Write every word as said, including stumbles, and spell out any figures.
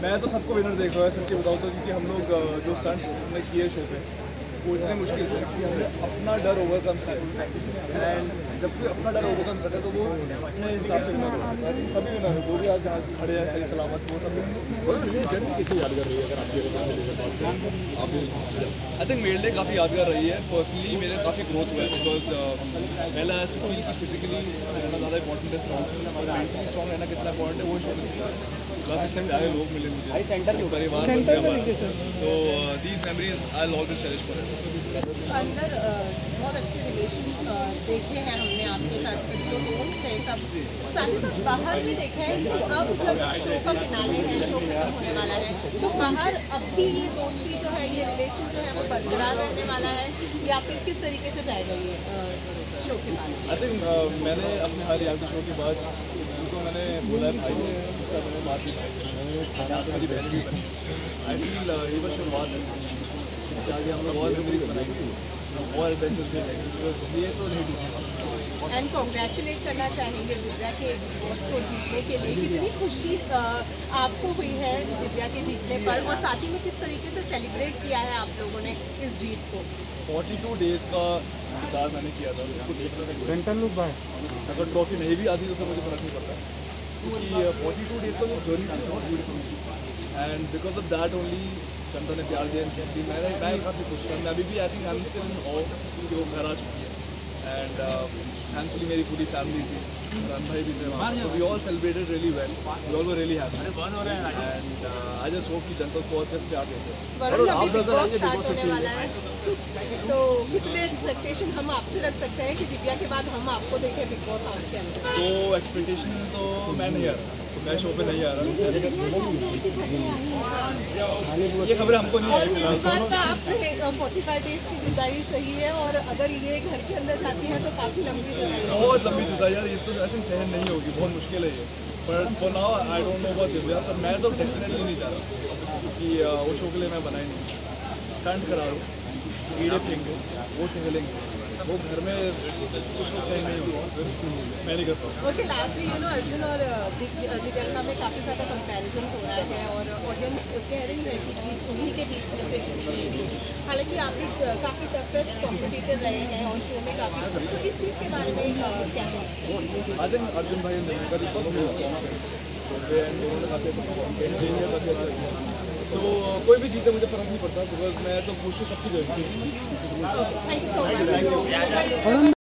मैं तो सबको विनर देख रहा है, सच्ची बताऊँ तो, क्योंकि हम लोग जो स्टंट्स हमने किए शो पे वो इतने मुश्किल थे कि हमने अपना डर ओवरकम किया। एंड जब कोई अपना डर ओवरकम करता है तो वो अपने हिसाब से विनर होता है। सभी विनर जो भी आज जहाँ से खड़े हैं सही सलामत, वो सब जर्नी कितनी यादगार रही है अगर आपकी? आई थिंक मेरे लिए काफ़ी यादगार रही है। पर्सनली मेरे काफ़ी ग्रोथ हुआ है, बिकॉज पहला ऐसा फील कि फिजिकली रहना ज़्यादा इंपॉर्टेंट है, स्ट्रॉन्ग और मेंटली स्ट्रॉन्ग रहना कितना इंपॉर्टेंट है वो शो प्लस इतने प्यारे लोग मिले मुझे, सेंटर के परिवार बन गया हमारा, तो these memories I will always cherish for it. अंदर बहुत अच्छे रिलेशन देखे हैं हमने आपके साथ, जो दोस्त है सब, साथ ही साथ बाहर भी देखा है कि अब जब शो का फिनाले है, शो खत्म होने वाला है, तो बाहर अब भी ये दोस्ती जो है, ये रिलेशन जो है वो बरकरार रहने वाला है, या फिर किस तरीके से जाएगा ये शो के बाद? आई थिंक मैंने अपने हर रियलिटी शो के बाद उनको मैंने बोला है भाई उसका मैंने बात भी मेरी बहन भी बनी। आई फील ये बस शुरुआत है, इसके आगे हम लोग और मेमोरीज बनाएंगे और एडवेंचर भी रहेंगे, तो ये तो नहीं टूटेगा। एंड कॉन्ग्रेचुलेट करना चाहेंगे दिव्या के बॉस को जीतने के लिए, कितनी खुशी आपको हुई है दिव्या के जीतने पर, और साथ ही में किस तरीके से सेलिब्रेट किया है आप लोगों ने इस जीत को? बयालीस डेज़ का इंतजार मैंने किया था उसको देखने का। अगर ट्रॉफी नहीं भी आती तो मुझे फर्क नहीं पड़ता, क्योंकि बयालीस डेज़ का जो जर्नी थी बहुत ब्यूटीफुल थी। And because of that only जनता ने प्यार दिया, जैसे मैंने मैं काफ़ी खुश था। मैं अभी भी I think I am still in awe कि वो घर आ चुकी है। एंड थैंकफुली मेरी पूरी फैमिली थी, रन भाई भी थे वहाँ, so we all celebrated really well, we all were really happy, and uh, I just hope कि जनता उसको और कैसे प्यार देते हैं। और अभी बिग बॉस स्टार्ट होने वाला है, तो कितने एक्सपेक्टेशन हम आपसे रख सकते हैं कि दिव्या के बाद हम आपको देखें बिग बॉस हाउस के अंदर? तो एक्सपेक्टेशन तो मैं नहीं आ रहा, मैं शो पे नहीं आ रहा, ये खबरें हमको नहीं आई फिलहाल। आपने पैंतालीस डेज की जुदाई सही है, और अगर ये घर के अंदर जाती है तो काफ़ी लंबी जुदाई है। बहुत लंबी जुदाई यार, ये तो आई थिंक सहन नहीं होगी, बहुत मुश्किल है ये। पर for now I don't know about Divya, पर मैं तो डेफिनेटली नहीं जा रहा, क्योंकि वो शो के लिए मैं बना ही नहीं। स्टंट करा रहा हूँ, कीड़े फेंगे, वो सिंगलेंगे, वो घर में कुछ लोग सही नहीं होगा, मैं नहीं कर पाऊँ। Okay, lastly you know Arjun और दिव्यांका में काफ़ी ज़्यादा कंपैरिजन हो रहा है, और ऑडियंस कह रही है कि उन्हीं के बीच में से, हालांकि आप भी काफ़ी टफेस्ट कॉम्पिटिटर रहे हैं और शो में काफ़ी, तो इस चीज़ के बारे में क्या है? आई थिंक अर्जुन भाई ने कभी दोनों ने काफ़ी अच्छा परफॉर्म किया, काफ़ी अच्छा। तो कोई भी जीते मुझे फर्क नहीं पड़ता, बिकॉज मैं तो कोशिश सबकी जरूरत है। Thank you so much.